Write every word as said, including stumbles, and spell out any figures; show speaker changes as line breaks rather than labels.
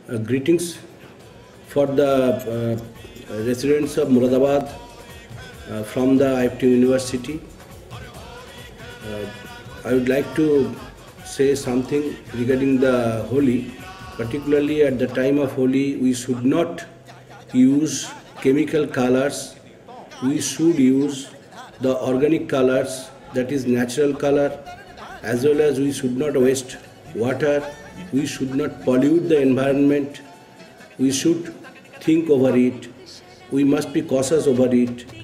Uh, greetings for the uh, residents of Muradabad uh, from the I F T University. Uh, I would like to say something regarding the Holi. Particularly at the time of Holi, we should not use chemical colors. We should use the organic colors, that is natural color, as well as we should not waste water. We should not pollute the environment. We should think over it. We must be cautious over it.